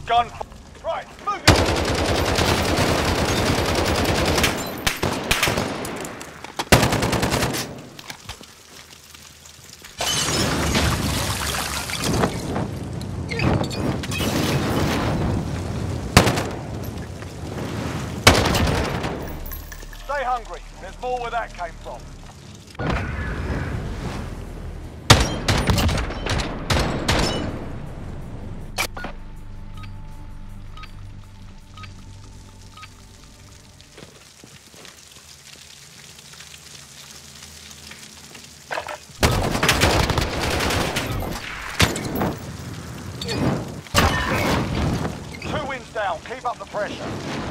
gun. Right, move it! Stay hungry. There's more where that came from. Two wins down. Keep up the pressure.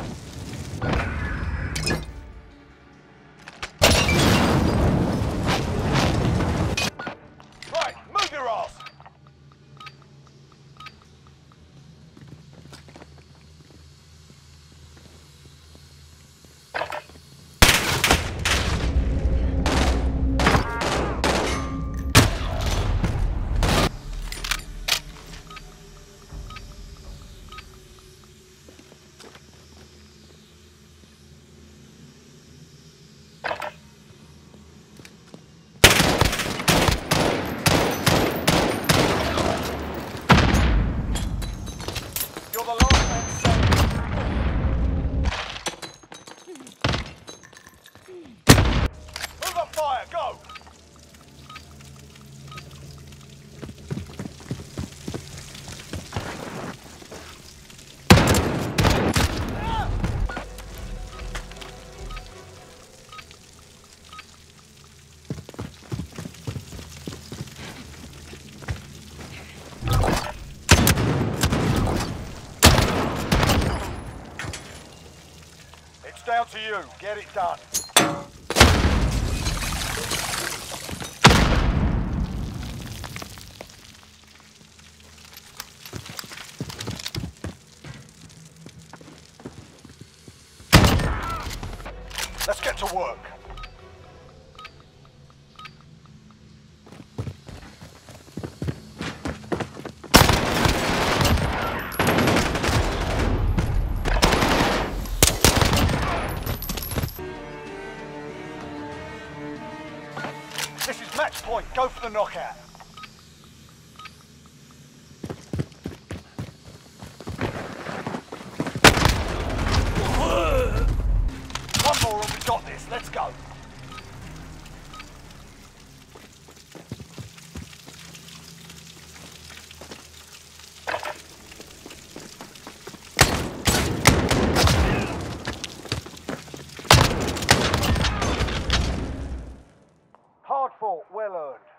It's down to you. Get it done. Let's get to work. This is match point. Go for the knockout. One more and we got this. Let's go. Hard fought, well earned.